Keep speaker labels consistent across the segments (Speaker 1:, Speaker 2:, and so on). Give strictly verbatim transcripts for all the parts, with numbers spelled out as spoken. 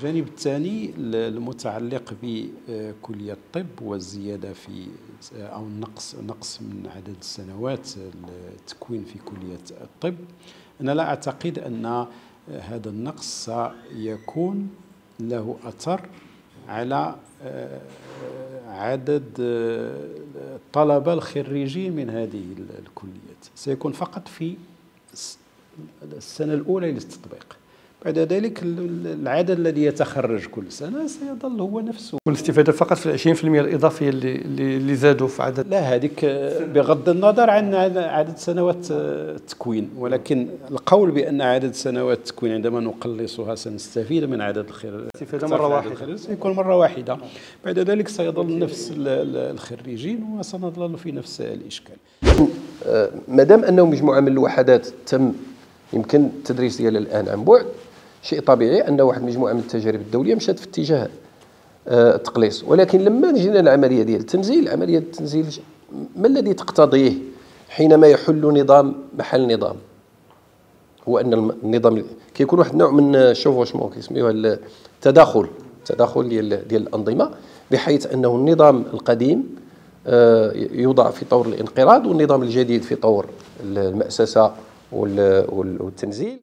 Speaker 1: الجانب الثاني المتعلق بكلية الطب والزيادة في أو النقص نقص من عدد السنوات التكوين في كلية الطب. أنا لا أعتقد أن هذا النقص سيكون له أثر على عدد الطلبة الخريجين من هذه الكليات، سيكون فقط في السنة الأولى للتطبيق. بعد ذلك العدد الذي يتخرج كل سنة سيظل هو نفسه.
Speaker 2: والاستفادة فقط في العشرين في المئة الإضافية اللي اللي زادوا في عدد.
Speaker 1: لا، هذيك بغض النظر عن عدد سنوات التكوين، ولكن القول بأن عدد سنوات التكوين عندما نقلصها سنستفيد من عدد الخريجين
Speaker 2: الاستفادة مرة واحدة،
Speaker 1: سيكون مرة واحدة. بعد ذلك سيظل نفس الخريجين وسنظل في نفس الإشكال.
Speaker 3: ما دام أنه مجموعة من الوحدات تم يمكن التدريس ديالها الآن عن بعد، شيء طبيعي أن واحد مجموعة من التجارب الدولية مشات في اتجاه التقليص. ولكن لما جينا العملية ديال التنزيل، عملية التنزيل ما الذي تقتضيه حينما يحل نظام محل نظام؟ هو أن النظام كيكون واحد النوع من الشوفوشمون كيسميوها التداخل التداخل ديال ديال الأنظمة، بحيث أنه النظام القديم يوضع في طور الانقراض والنظام الجديد في طور المأسسة والتنزيل.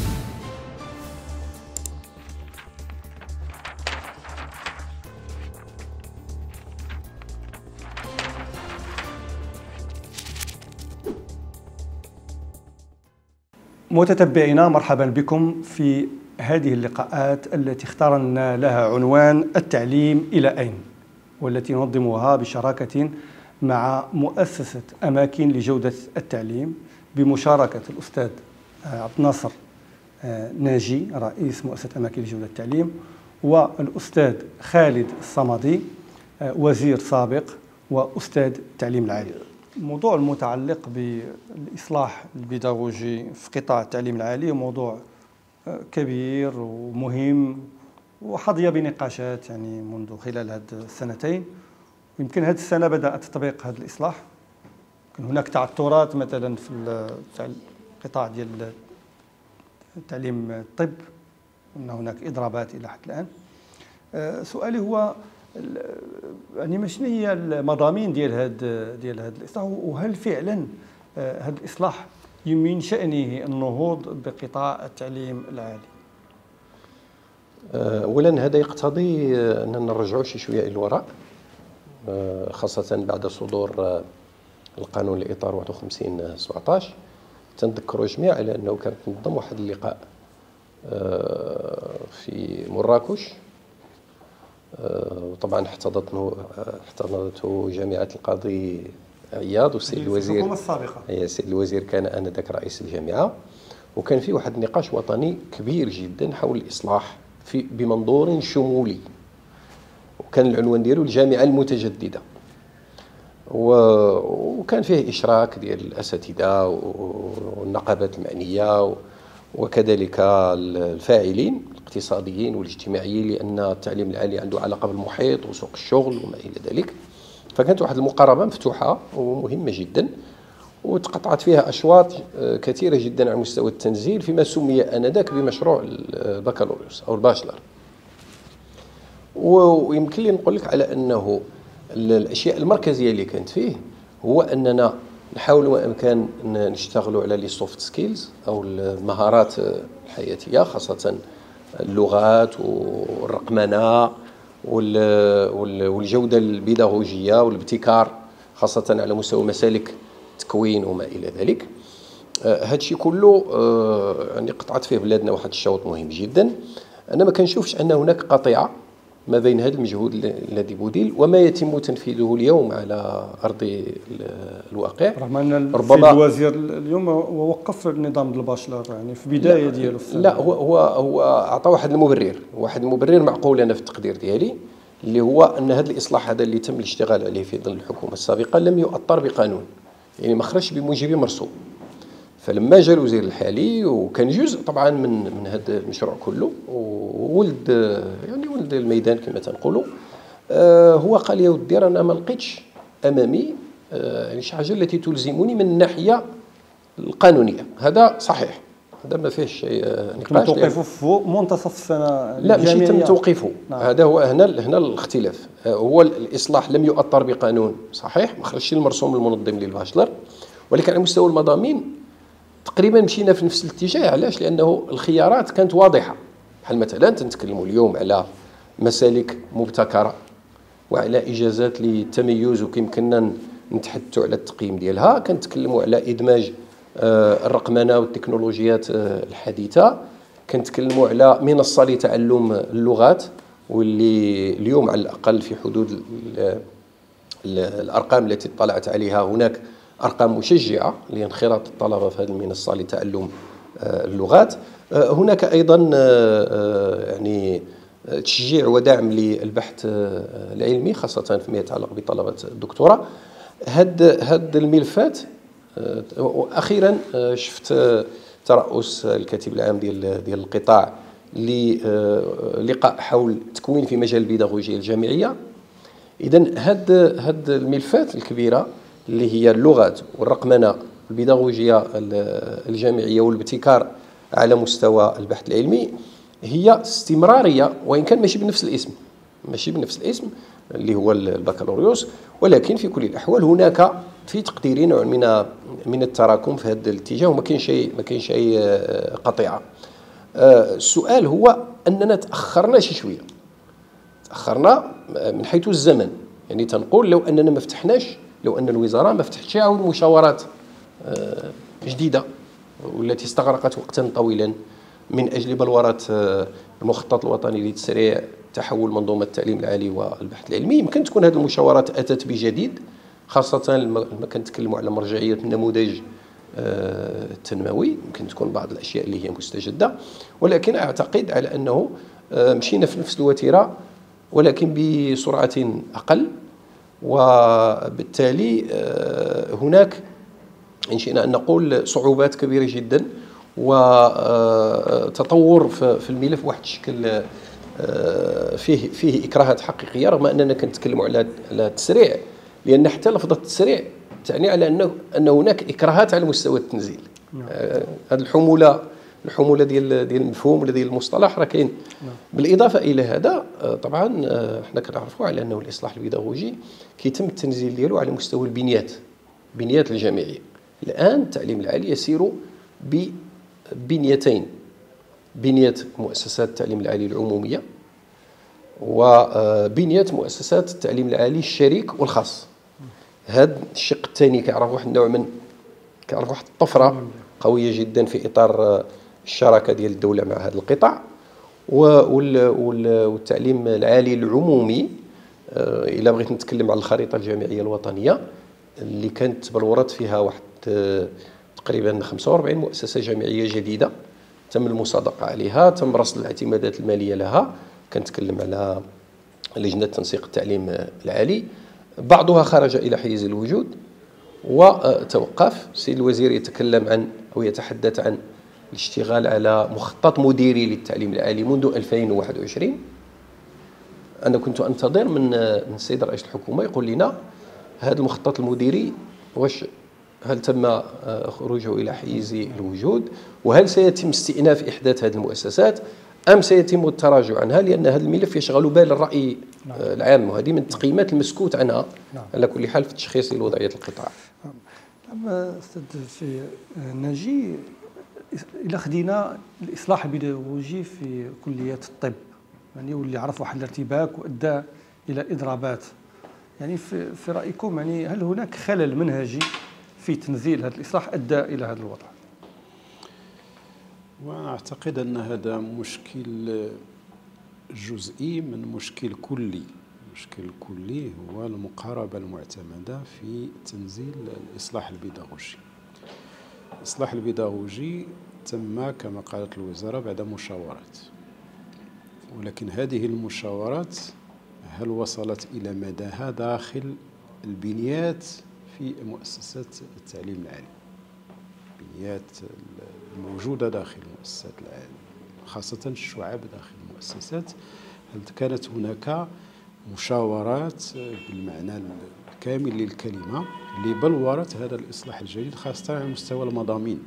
Speaker 2: متتبعينا، مرحبا بكم في هذه اللقاءات التي اخترنا لها عنوان التعليم إلى أين، والتي ننظمها بشراكة مع مؤسسة أماكن لجودة التعليم بمشاركة الأستاذ عبد الناصر ناجي رئيس مؤسسة أماكن لجودة التعليم، والأستاذ خالد الصمدي وزير سابق وأستاذ التعليم العالي. الموضوع المتعلق بالإصلاح البيداغوجي في قطاع التعليم العالي موضوع كبير ومهم وحظي بنقاشات يعني منذ خلال هذه السنتين، ويمكن هذه السنة بدأ تطبيق هذا الإصلاح. يمكن هناك تعثرات مثلا في القطاع ديال تعليم الطب، أن هناك إضرابات إلى حد الآن. سؤالي هو يعني ما شنو هي المضامين ديال هذا ديال هذا الإصلاح، وهل فعلا هذا الإصلاح من شأنه النهوض بقطاع التعليم العالي؟
Speaker 3: أولا هذا يقتضي أننا نرجعوا شي شوية إلى الوراء، خاصة بعد صدور القانون الإطار واحد وخمسين سبعطاش. تنذكروا جميع على أنه كانت تنظم واحد اللقاء في مراكش، وطبعا احتضنته احتضنته جامعة القاضي عياض والسيد الوزير
Speaker 2: الحكومة السابقة.
Speaker 3: هي السيد الوزير كان آنذاك رئيس الجامعة، وكان في واحد النقاش وطني كبير جدا حول الإصلاح في بمنظور شمولي، وكان العنوان ديالو الجامعة المتجددة، وكان فيه إشراك ديال الأساتذة والنقابات المعنية وكذلك الفاعلين الاقتصاديين والاجتماعيين، لأن التعليم العالي عنده علاقة بالمحيط وسوق الشغل وما إلى ذلك. فكانت واحد المقاربة مفتوحة ومهمة جدا، وتقطعت فيها أشواط كثيرة جدا على مستوى التنزيل فيما سمي آنذاك بمشروع البكالوريوس أو الباشلر. ويمكن لي نقول لك على أنه الأشياء المركزية اللي كانت فيه هو أننا نحاول وإمكان نشتغلوا على لي سوفت سكيلز أو المهارات الحياتية، خاصة اللغات والرقمنة والجودة البيداغوجية والابتكار، خاصة على مستوى مسالك التكوين وما إلى ذلك. هذا الشيء كله يعني قطعت فيه بلادنا واحد الشوط مهم جدا. أنا ما كنشوفش أن هناك قطيعة ما بين هذا المجهود الذي بذل وما يتم تنفيذه اليوم على أرض الواقع.
Speaker 2: رغم أن السيد الوزير اليوم وقف النظام الباشلر يعني في بداية ديالو.
Speaker 3: لا، هو هو هو أعطى واحد المبرر واحد المبرر معقول أنا في التقدير ديالي، اللي هو أن هذا الإصلاح هذا اللي تم الاشتغال عليه في ظل الحكومة السابقة لم يؤطر بقانون، يعني ما خرجش بموجب مرسوم. فلما جاء الوزير الحالي وكان جزء طبعا من من هذا المشروع كله وولد يعني ولد الميدان كما تنقولوا، آه هو قال يا ودي انا ما لقيتش امامي آه يعني شي حاجه التي تلزمني من الناحيه القانونيه. هذا صحيح، هذا ما فيهش شيء
Speaker 2: نقاش. توقفوا في منتصف السنه؟
Speaker 3: لا ماشي تم توقيفه. نعم. هذا هو هنا هنا الاختلاف. هو الاصلاح لم يؤطر بقانون صحيح، ما خرجش المرسوم المنظم للباشلر، ولكن على مستوى المضامين تقريبا مشينا في نفس الاتجاه. علاش؟ لانه الخيارات كانت واضحه. بحال مثلا تنتكلموا اليوم على مسالك مبتكره وعلى اجازات للتميز وكيمكننا نتحدثوا على التقييم ديالها. كنتكلموا على ادماج الرقمنه والتكنولوجيات الحديثه. كنتكلموا على منصه لتعلم اللغات، واللي اليوم على الاقل في حدود الارقام التي اطلعت عليها هناك ارقام مشجعه لانخراط الطلبه في هذه المنصه لتعلم اللغات. هناك ايضا يعني تشجيع ودعم للبحث العلمي خاصه فيما يتعلق بطلبه الدكتوراه. هاد هاد الملفات. واخيرا شفت ترأس الكاتب العام ديال ديال القطاع للقاء حول تكوين في مجال البيداغوجيا الجامعيه. اذا هاد هاد الملفات الكبيره اللي هي اللغات والرقمنه والبيداغوجيا الجامعيه والابتكار على مستوى البحث العلمي هي استمراريه، وان كان ماشي بنفس الاسم ماشي بنفس الاسم اللي هو البكالوريوس، ولكن في كل الاحوال هناك في تقديري نوع من من التراكم في هذا الاتجاه، وما كاين شيء ما كاين شيء قطيعه. السؤال هو اننا تاخرنا شي شويه، تاخرنا من حيث الزمن. يعني تنقول لو اننا ما فتحناش، لو ان الوزاره ما فتحتش عاود مشاورات جديده والتي استغرقت وقتا طويلا من اجل بلوره المخطط الوطني لتسريع تحول منظومه التعليم العالي والبحث العلمي، يمكن تكون هذه المشاورات اتت بجديد، خاصه لما كنتكلموا على مرجعيه النموذج التنموي. يمكن تكون بعض الاشياء اللي هي مستجده، ولكن اعتقد على انه مشينا في نفس الوتيره ولكن بسرعه اقل، وبالتالي هناك ان شئنا ان نقول صعوبات كبيره جدا وتطور في الملف بواحد الشكل فيه فيه اكراهات حقيقيه، رغم اننا كنتكلموا على على التسريع، لان حتى لفظه التسريع تعني على انه ان هناك اكراهات على مستوى التنزيل. هذه الحموله الحموله ديال ديال المفهوم ولا ديال المصطلح راه كاين. بالاضافه الى هذا طبعا حنا كنعرفوا على انه الاصلاح البيداغوجي كيتم التنزيل ديالو على مستوى البنيات البنيات الجامعيه. الان التعليم العالي يسير ببنيتين: بنيه مؤسسات التعليم العالي العموميه وبنيه مؤسسات التعليم العالي الشريك والخاص. هذا الشق الثاني كيعرف واحد النوع من كيعرف واحد الطفره قويه جدا في اطار الشراكه ديال الدوله مع هذا القطاع. والتعليم العالي العمومي الا بغيت نتكلم على الخريطه الجامعيه الوطنيه اللي كانت بلورت فيها واحد تقريبا خمسة وأربعين مؤسسه جامعيه جديده تم المصادقه عليها، تم رصد الاعتمادات الماليه لها. كنتكلم على لجنه تنسيق التعليم العالي، بعضها خرج الى حيز الوجود وتوقف. السيد الوزير يتكلم عن او يتحدث عن الاشتغال على مخطط مديري للتعليم العالي منذ ألفين وواحد وعشرين. انا كنت انتظر من من السيد رئيس الحكومه يقول لنا هذا المخطط المديري واش هل تم خروجه الى حيز الوجود، وهل سيتم استئناف احداث هذه المؤسسات ام سيتم التراجع عنها، لان هذا الملف يشغل بال الراي نعم. العام، وهذه من التقييمات المسكوت عنها نعم. على كل حال في التشخيص لوضعيه القطاع.
Speaker 2: اما استاذ في ناجي، الى خدينا الاصلاح البيداغوجي في كليه الطب يعني واللي عرف واحد الارتباك وادى الى اضرابات، يعني في, في رايكم يعني هل هناك خلل منهجي في تنزيل هذا الاصلاح ادى الى هذا الوضع؟
Speaker 1: وانا اعتقد ان هذا مشكل جزئي من مشكل كلي. المشكل الكلي هو المقاربه المعتمده في تنزيل الاصلاح البيداغوجي. الاصلاح البيداغوجي تم كما قالت الوزاره بعد مشاورات، ولكن هذه المشاورات هل وصلت الى مداها داخل البنيات في مؤسسات التعليم العالي، البنيات الموجودة داخل مؤسسات العالم، خاصة الشعب داخل المؤسسات؟ هل كانت هناك مشاورات بالمعنى الكامل للكلمة لبلورة هذا الإصلاح الجديد، خاصة على مستوى المضامين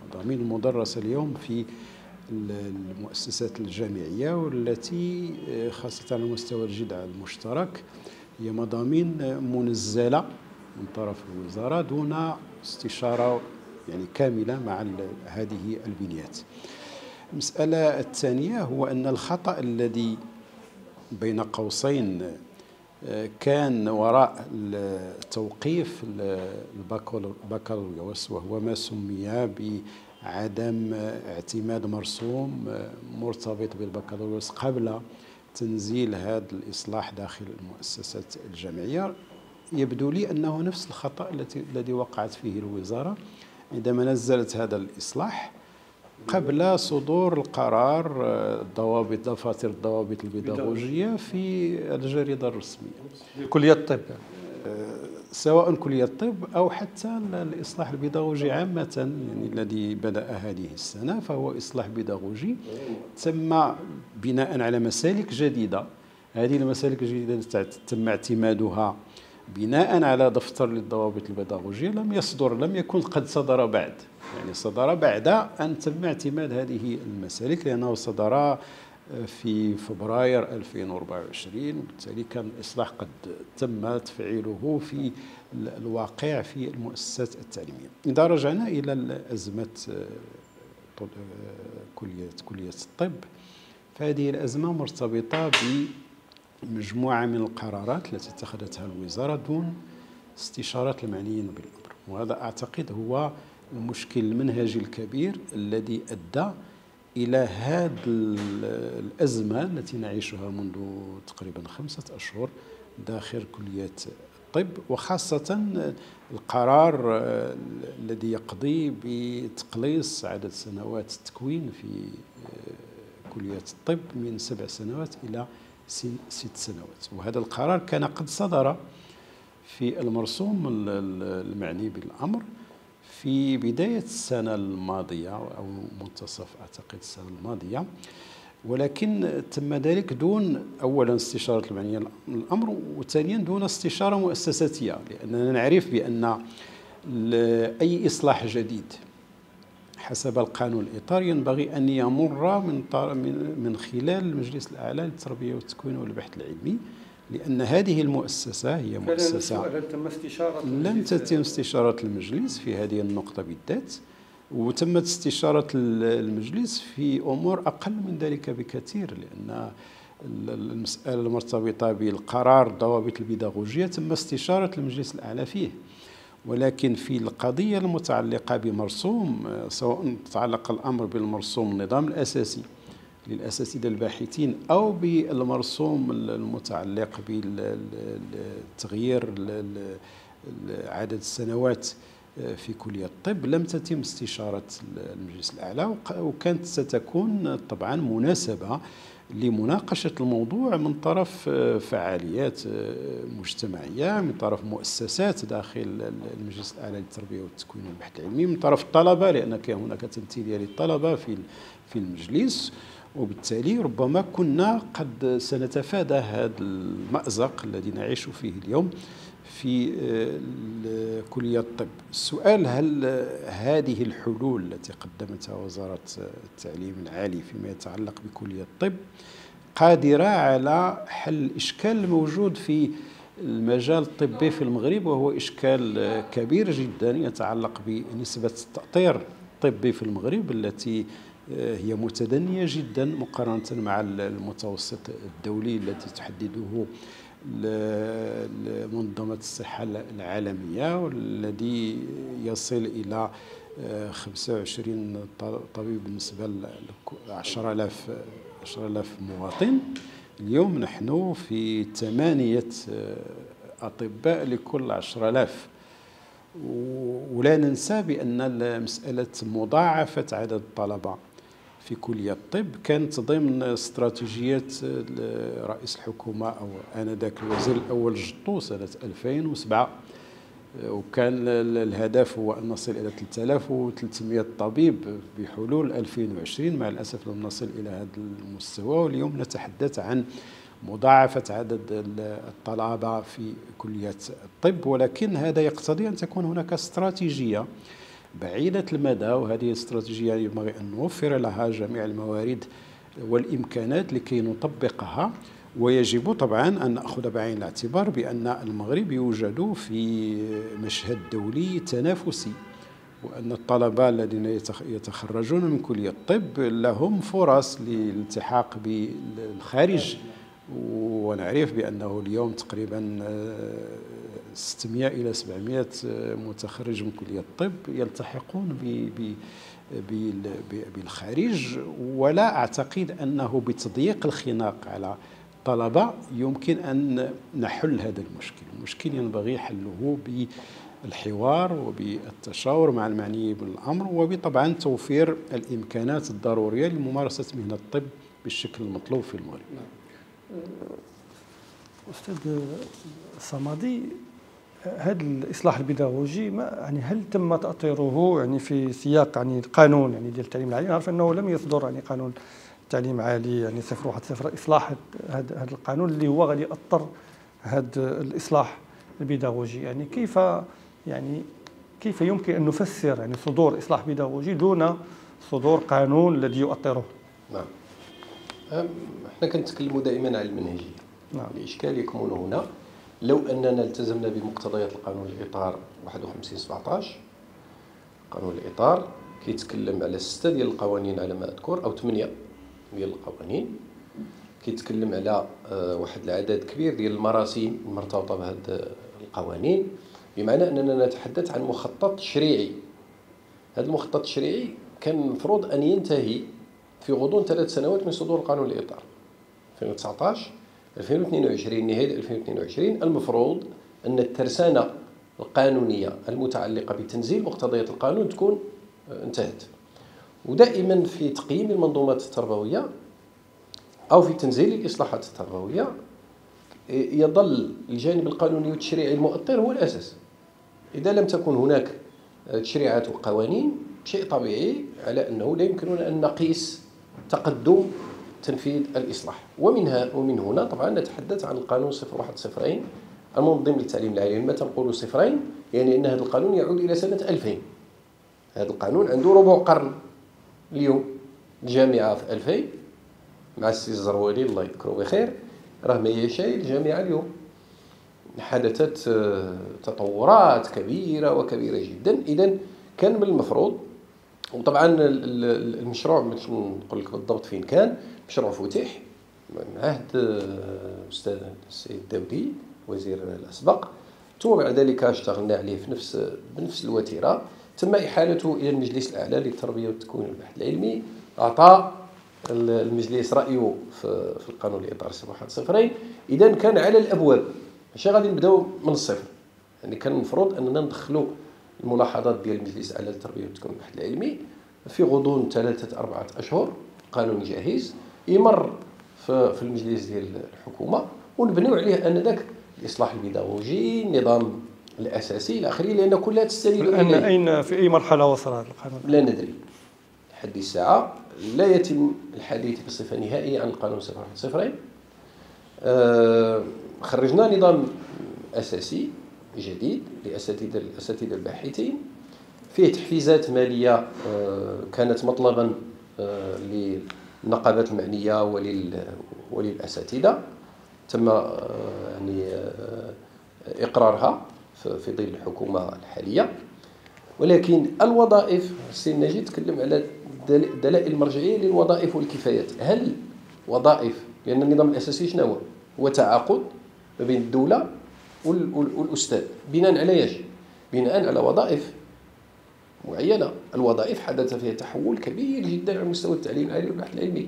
Speaker 1: المضامين المدرسة اليوم في المؤسسات الجامعية، والتي خاصة على مستوى الجدع المشترك هي مضامين منزلة من طرف الوزارة دون استشارة يعني كاملة مع هذه البنيات. المسألة الثانية هو أن الخطأ الذي بين قوسين كان وراء توقيف البكالوريوس، وهو ما سمي بعدم اعتماد مرسوم مرتبط بالبكالوريوس قبل تنزيل هذا الإصلاح داخل المؤسسات الجامعية. يبدو لي أنه نفس الخطأ الذي وقعت فيه الوزارة عندما نزلت هذا الإصلاح قبل صدور القرار الضوابط دفاتر الضوابط البيداغوجية في الجريدة الرسمية
Speaker 2: كلية الطب،
Speaker 1: سواء كلية الطب أو حتى الإصلاح البيداغوجي عامة، يعني الذي بدأ هذه السنة فهو إصلاح بيداغوجي تم بناء على مسالك جديدة. هذه المسالك الجديدة تم اعتمادها بناء على دفتر للضوابط البيداغوجية لم يصدر لم يكن قد صدر بعد، يعني صدر بعد أن تم اعتماد هذه المسالك، لأنه صدر في فبراير ألفين وأربعة وعشرين، وبالتالي كان الإصلاح قد تم تفعيله في الواقع في المؤسسات التعليمية. إذا رجعنا إلى أزمة كلية كلية الطب، فهذه الأزمة مرتبطة بمجموعة من القرارات التي اتخذتها الوزارة دون استشارة المعنيين بالأمر، وهذا أعتقد هو المشكل المنهجي الكبير الذي أدى إلى هذه الأزمة التي نعيشها منذ تقريبا خمسة أشهر داخل كلية الطب، وخاصة القرار الذي يقضي بتقليص عدد سنوات التكوين في كلية الطب من سبع سنوات إلى ست سنوات. وهذا القرار كان قد صدر في المرسوم المعني بالأمر في بداية السنة الماضية أو منتصف أعتقد السنة الماضية، ولكن تم ذلك دون أولا استشارة المعنية الأمر، وثانيا دون استشارة مؤسساتية، لأننا نعرف بأن أي إصلاح جديد حسب القانون الإطار ينبغي أن يمر من من خلال المجلس الأعلى للتربية والتكوين والبحث العلمي، لأن هذه المؤسسة هي مؤسسة لم تتم استشارة المجلس في هذه النقطة بالذات، وتمت استشارة المجلس في أمور أقل من ذلك بكثير، لأن المسألة المرتبطة بالقرار الضوابط البيداغوجية تم استشارة المجلس الأعلى فيه، ولكن في القضية المتعلقة بمرسوم، سواء تعلق الأمر بالمرسوم النظام الأساسي للأساتذة الباحثين أو بالمرسوم المتعلق بالتغيير عدد السنوات في كلية الطب، لم تتم استشارة المجلس الأعلى، وكانت ستكون طبعا مناسبة لمناقشة الموضوع من طرف فعاليات مجتمعية، من طرف مؤسسات داخل المجلس الأعلى للتربية والتكوين والبحث العلمي، من طرف الطلبة لأن كان هناك تمثيلية للطلبة في في المجلس، وبالتالي ربما كنا قد سنتفادى هذا المأزق الذي نعيش فيه اليوم في كلية الطب. السؤال: هل هذه الحلول التي قدمتها وزارة التعليم العالي فيما يتعلق بكلية الطب قادرة على حل الإشكال الموجود في المجال الطبي في المغرب، وهو إشكال كبير جدا يتعلق بنسبة التأطير الطبي في المغرب التي هي متدنية جدا مقارنة مع المتوسط الدولي التي تحدده منظمة الصحة العالمية، والذي يصل إلى خمسة وعشرين طبيب بالنسبة ل عشرة آلاف مواطن. اليوم نحن في ثمانية أطباء لكل عشرة آلاف، ولا ننسى بأن مسألة مضاعفة عدد الطلبة في كلية الطب كانت ضمن استراتيجية رئيس الحكومة أو آنذاك الوزير الأول جطو سنة ألفين وسبعة، وكان الهدف هو أن نصل إلى ثلاثة آلاف وثلاثمئة طبيب بحلول ألفين وعشرين. مع الأسف لم نصل إلى هذا المستوى، واليوم نتحدث عن مضاعفة عدد الطلبة في كلية الطب، ولكن هذا يقتضي أن تكون هناك استراتيجية بعيدة المدى، وهذه استراتيجية ينبغي أن نوفر لها جميع الموارد والإمكانات لكي نطبقها. ويجب طبعا أن نأخذ بعين الاعتبار بأن المغرب يوجد في مشهد دولي تنافسي، وأن الطلبة الذين يتخرجون من كلية الطب لهم فرص للالتحاق بالخارج، ونعرف بأنه اليوم تقريبا ستمائة إلى سبعمائة متخرج من كلية الطب يلتحقون بالخارج. ولا أعتقد أنه بتضييق الخناق على الطلبة يمكن أن نحل هذا المشكل. المشكل ينبغي حله بالحوار وبالتشاور مع المعنيين بالأمر، وبطبعا توفير الإمكانات الضرورية لممارسة مهنة الطب بالشكل المطلوب في المغرب.
Speaker 2: أستاذ صمدي، هذا الإصلاح البيداغوجي ما يعني هل تم تأطيره يعني في سياق يعني القانون يعني ديال التعليم العالي؟ نعرف أنه لم يصدر يعني قانون التعليم العالي يعني صفر واحد صفر، إصلاح هذا هذا القانون اللي هو غادي يأطر هذا الإصلاح البيداغوجي. يعني كيف يعني كيف يمكن أن نفسر يعني صدور إصلاح بيداغوجي دون صدور قانون الذي يؤطره؟
Speaker 3: نعم، احنا كنتكلموا دائما على المنهجية. نعم. الإشكال يكمن هنا لو أننا التزمنا بمقتضيات القانون الإطار واحد وخمسين سبعطاش. قانون الإطار كيتكلم على ستة ديال القوانين على ما أذكر، أو ثمانية ديال القوانين. كيتكلم على واحد العدد كبير ديال المراسيم المرتبطة بهذه القوانين، بمعنى أننا نتحدث عن مخطط تشريعي. هذا المخطط التشريعي كان المفروض أن ينتهي في غضون ثلاث سنوات من صدور قانون الإطار ألفين وتسعطاش ألفين واثنين وعشرين. نهاية ألفين واثنين وعشرين المفروض أن الترسانة القانونية المتعلقة بتنزيل مقتضيات القانون تكون انتهت. ودائما في تقييم المنظومات التربوية أو في تنزيل الإصلاحات التربوية يظل الجانب القانوني والتشريعي المؤطر هو الأساس. إذا لم تكن هناك تشريعات وقوانين، شيء طبيعي على أنه لا يمكننا أن نقيس تقدم تنفيذ الإصلاح. ومنها ومن هنا طبعا نتحدث عن القانون صفر واحد صفرين المنظم للتعليم العالي. لما تنقول صفرين يعني أن هذا القانون يعود إلى سنة ألفين. هذا القانون عنده ربع قرن اليوم. الجامعة في ألفين مع السي الزروالي الله يذكره بخير راه ما هي شيء. الجامعة اليوم حدثت تطورات كبيرة وكبيرة جدا. إذن كان من المفروض، وطبعا المشروع باش نقول لك بالضبط فين كان، مشروع فتح من عهد الأستاذ السيد الداودي وزير الأسبق، ثم بعد ذلك اشتغلنا عليه في نفس بنفس الوتيرة. تم إحالته إلى المجلس الأعلى للتربية والتكوين والبحث العلمي. أعطى المجلس رأيه في القانون الإطار صفر واحد صفرين. إذا كان على الأبواب، ماشي غادي نبداو من الصفر. يعني كان المفروض أننا ندخلوا الملاحظات ديال المجلس الأعلى للتربية والتكوين والبحث العلمي في غضون ثلاثة أربعة أشهر. قانون جاهز يمر في المجلس ديال الحكومة، ونبنيو عليه آنذاك الإصلاح البيداغوجي، النظام الأساسي إلى آخره، لأن كلها تستند إليه.
Speaker 2: أين في أي مرحلة وصل هذا القانون؟
Speaker 3: لا ندري لحد الساعة. لا يتم الحديث بصفة نهائية عن القانون صفر واحد صفرين. أه خرجنا نظام أساسي جديد لأساتذة الأساتذة الباحثين، فيه تحفيزات مالية أه كانت مطلبا أه للنقابات المعنية ولل وللأساتذة. تم أه يعني أه إقرارها في ظل الحكومة الحالية. ولكن الوظائف، السي الناجي تكلم على دلائل المرجعية للوظائف والكفايات. هل وظائف، لأن النظام الأساسي شنو هو؟ هو تعاقد ما بين الدولة والأستاذ بناء على ايش؟ بناء على وظائف معينة. الوظائف حدث فيها تحول كبير جدا على مستوى التعليم العالي والبحث العلمي.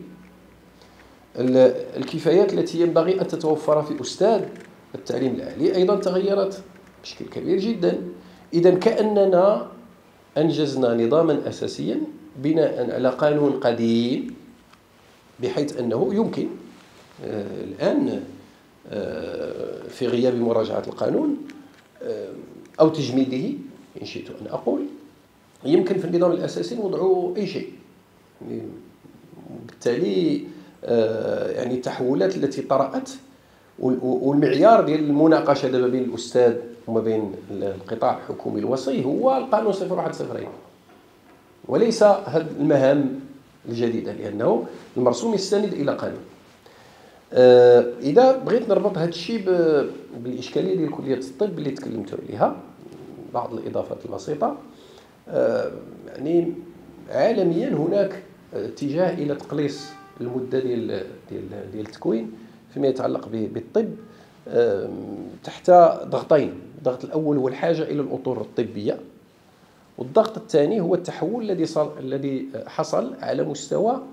Speaker 3: الكفايات التي ينبغي أن تتوفر في أستاذ التعليم العالي أيضا تغيرت بشكل كبير جدا. إذا كأننا أنجزنا نظاما أساسيا بناء على قانون قديم، بحيث أنه يمكن آه الآن آه في غياب مراجعة القانون آه أو تجميده إن شئت أن أقول، يمكن في النظام الأساسي وضع أي شيء. بالتالي آه يعني التحولات التي طرأت والمعيار ديال المناقشة دابا بين الأستاذ وما بين القطاع الحكومي الوصي هو القانون صفر واحد صفرين. وليس هذه المهام الجديدة، لأنه المرسوم يستند إلى قانون. إذا بغيت نربط هذا الشيء بالإشكالية ديال كلية الطب اللي تكلمت عليها، بعض الإضافات البسيطة. يعني عالميا هناك اتجاه إلى تقليص المدة ديال ديال ديال التكوين فيما يتعلق بالطب تحت ضغطين. الضغط الأول هو الحاجة إلى الأطر الطبية، والضغط الثاني هو التحول الذي الذي حصل على مستوى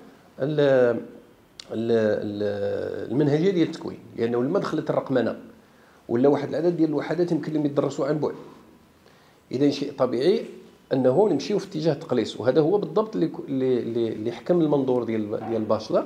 Speaker 3: المنهجيه ديال التكوين، لانه لما دخلت الرقمنه ولا واحد العدد ديال الوحدات يمكن لهم يدرسوا عن بعد، اذا شيء طبيعي انه نمشيو في اتجاه التقليص. وهذا هو بالضبط اللي اللي حكم المنظور ديال ديال باشلر،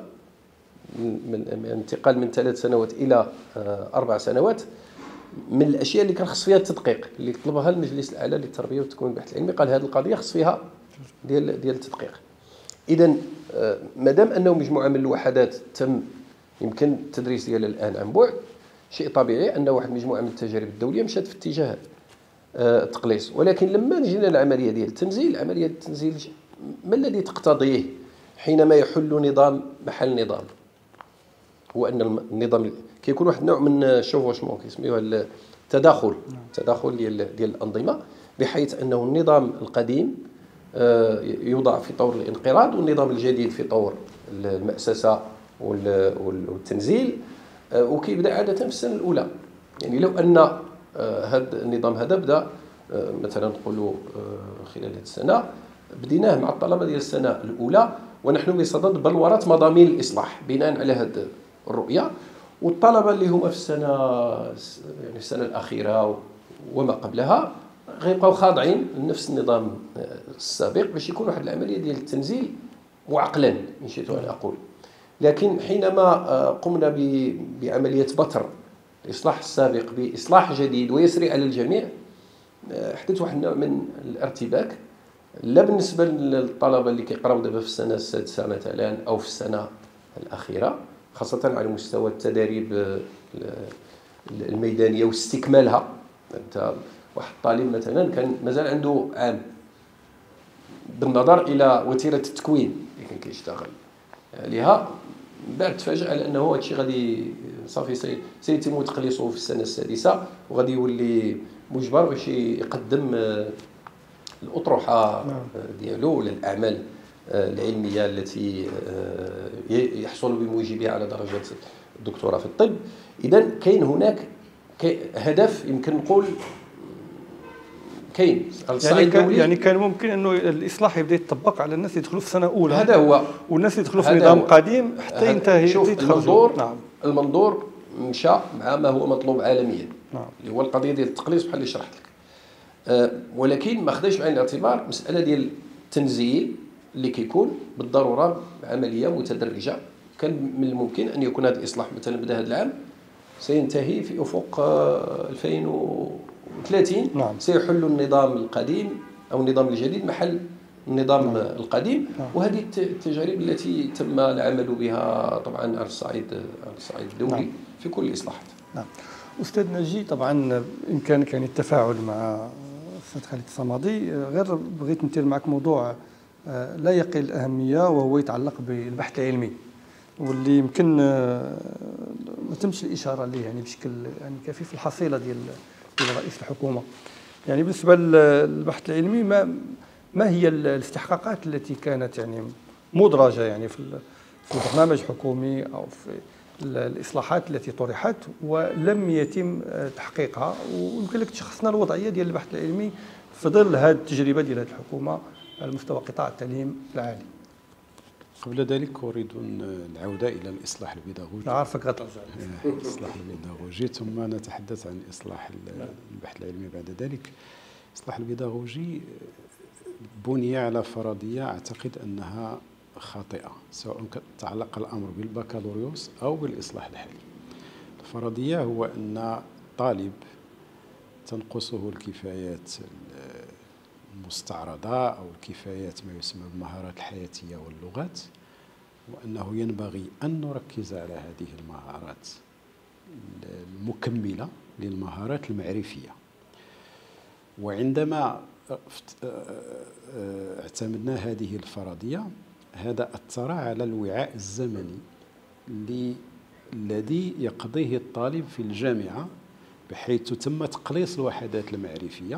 Speaker 3: من الانتقال من ثلاث سنوات الى اربع سنوات. من الاشياء اللي كان خص فيها التدقيق اللي طلبها المجلس الاعلى للتربيه والتكوين والبحث العلمي، قال هذه القضيه خص فيها ديال ديال التدقيق. اذا ما دام انه مجموعه من الوحدات تم يمكن التدريس ديالها الان عن بعد، شيء طبيعي ان واحد مجموعه من التجارب الدوليه مشات في اتجاه التقليص. ولكن لما جينا العمليه ديال التنزيل، عمليه التنزيل ما الذي تقتضيه حينما يحل نظام محل نظام؟ هو ان النظام كيكون واحد النوع من الشوفوشمون كيسميوه التداخل، التداخل ديال ديال الانظمه، بحيث انه النظام القديم يوضع في طور الانقراض والنظام الجديد في طور المأسسة والتنزيل، وكيبدا عادة في السنة الأولى. يعني لو أن هذا النظام هذا بدا مثلا نقولوا خلال هذه السنة، بديناه مع الطلبة ديال السنة الأولى ونحن بصدد بلورة مضامين الإصلاح بناء على هذه الرؤية، والطلبة اللي هما في السنة يعني السنة الأخيرة وما قبلها غيبقاو خاضعين لنفس النظام السابق باش يكون واحد العمليه ديال التنزيل معقلا ان شئت ان اقول. لكن حينما قمنا بعمليه بتر الاصلاح السابق باصلاح جديد ويسري على الجميع، حدث واحد النوع من الارتباك، لا بالنسبه للطلبه اللي كيقراو دابا في السنه السادسه مثلا او في السنه الاخيره، خاصه على مستوى التدريب الميدانيه واستكمالها. انت واحد الطالب مثلا كان مازال عنده عام بالنظر الى وتيره التكوين اللي كان كيشتغل عليها، من بعد تفاجأ على انه هذا الشيء غادي صافي سيتم تقليصه في السنه السادسه، وغادي يولي مجبر باش يقدم الاطروحه ديالو ولا الاعمال العلميه التي يحصل بموجبها على درجه الدكتوراه في الطب. اذا كاين هناك هدف يمكن نقول كاين
Speaker 2: يعني كان يعني كان ممكن انه الاصلاح يبدا يتطبق على الناس اللي يدخلوا في سنه اولى،
Speaker 3: هذا هو،
Speaker 2: والناس اللي يدخلوا في نظام قديم حتى ينتهي.
Speaker 3: شوف المنظور، نعم المنظور مشى مع ما هو مطلوب عالميا، نعم، اللي هو القضيه ديال التقليص بحال اللي شرحت لك. أه ولكن ما خداش بعين الاعتبار مساله ديال التنزيل اللي كيكون بالضروره عمليه متدرجه. كان من الممكن ان يكون هذا الاصلاح مثلا بدا هذا العام سينتهي في افق ألفين وثلاثين، نعم. سيحل النظام القديم او النظام الجديد محل النظام، نعم. القديم، نعم. وهذه التجارب التي تم العمل بها طبعا على الصعيد على الصعيد الدولي، نعم. في كل الاصلاحات.
Speaker 2: نعم. استاذ ناجي، طبعا بامكانك يعني التفاعل مع الاستاذ خالد الصمادي، غير بغيت ندير معك موضوع لا يقل الاهميه وهو يتعلق بالبحث العلمي، واللي يمكن ما تمش الاشاره ليه يعني بشكل يعني كافي في الحصيله ديال ديال رئيس الحكومه. يعني بالنسبه للبحث العلمي، ما ما هي الاستحقاقات التي كانت يعني مدرجه يعني في في برنامج حكومي او في الاصلاحات التي طرحت ولم يتم تحقيقها، ويمكن لك تشخصنا الوضعيه ديال البحث العلمي في ظل هذه التجربه ديال هذه الحكومه على مستوى قطاع التعليم العالي.
Speaker 1: قبل ذلك أريد العودة إلى الإصلاح البيداغوجي.
Speaker 2: عارفك غترجع
Speaker 1: الإصلاح البيداغوجي ثم نتحدث عن إصلاح البحث العلمي بعد ذلك. الإصلاح البيداغوجي بني على فرضية أعتقد أنها خاطئة، سواء تعلق الأمر بالبكالوريوس أو بالإصلاح الحالي. الفرضية هو أن طالب تنقصه الكفايات المستعرضة أو الكفايات ما يسمى بالمهارات الحياتية واللغات، وأنه ينبغي أن نركز على هذه المهارات المكملة للمهارات المعرفية. وعندما اعتمدنا هذه الفرضية، هذا أثر على الوعاء الزمني الذي يقضيه الطالب في الجامعة، بحيث تم تقليص الوحدات المعرفية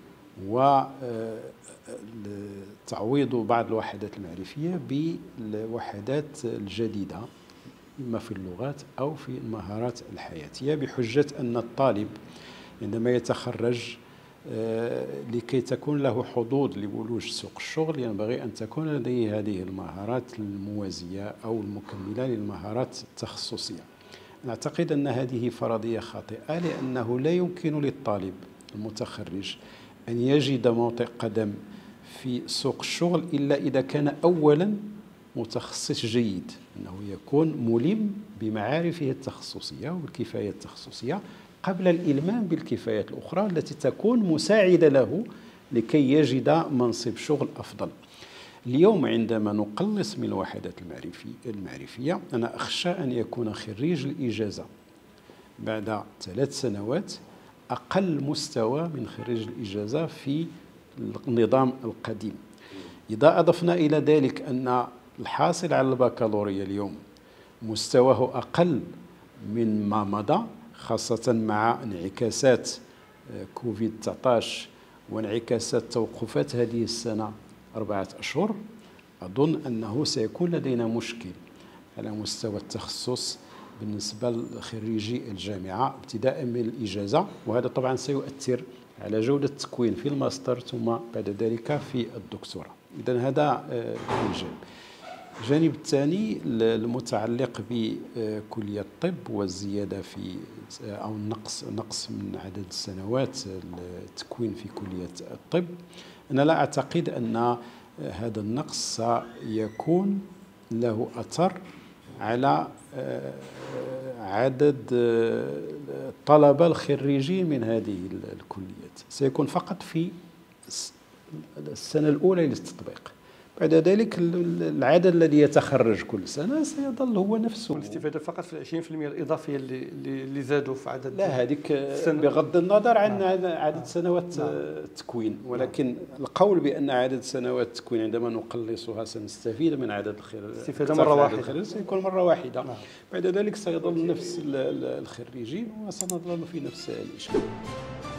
Speaker 1: وتعويض بعض الوحدات المعرفية بالوحدات الجديدة، إما في اللغات أو في المهارات الحياتية، بحجة أن الطالب عندما يتخرج لكي تكون له حظوظ لولوج سوق الشغل ينبغي أن تكون لديه هذه المهارات الموازية أو المكملة للمهارات التخصصية. نعتقد أن هذه فرضية خاطئة، لأنه لا يمكن للطالب المتخرج أن يجد موطئ قدم في سوق الشغل إلا إذا كان أولا متخصص جيد، أنه يكون ملم بمعارفه التخصصية والكفاية التخصصية قبل الإلمام بالكفايات الأخرى التي تكون مساعدة له لكي يجد منصب شغل أفضل. اليوم عندما نقلص من الوحدات المعرفية، أنا أخشى أن يكون خريج الإجازة بعد ثلاث سنوات أقل مستوى من خريج الإجازة في النظام القديم. إذا أضفنا إلى ذلك أن الحاصل على البكالوريا اليوم مستواه أقل من ما مضى، خاصة مع انعكاسات كوفيد تسعة عشر وانعكاسات توقفات هذه السنة أربعة أشهر، أظن أنه سيكون لدينا مشكل على مستوى التخصص بالنسبة لخريجي الجامعة ابتداء من الإجازة، وهذا طبعا سيؤثر على جودة التكوين في الماستر ثم بعد ذلك في الدكتوراه. إذن هذا الجانب. الجانب الثاني المتعلق بكلية الطب والزيادة في أو النقص نقص من عدد السنوات التكوين في كلية الطب، أنا لا أعتقد أن هذا النقص سيكون له أثر على عدد الطلبة الخريجين من هذه الكليات، سيكون فقط في السنة الأولى للتطبيق. بعد ذلك العدد الذي يتخرج كل سنة سيظل هو نفسه.
Speaker 2: والاستفادة فقط في العشرين في المئة الإضافية اللي اللي زادوا في عدد.
Speaker 1: لا، هذيك بغض النظر عن عدد سنوات التكوين، ولكن القول بأن عدد سنوات التكوين عندما نقلصها سنستفيد من عدد
Speaker 2: الاستفادة مرة واحدة،
Speaker 1: سيكون مرة واحدة. بعد ذلك سيظل نفس الخريجين وسنظل في نفس الإشكال.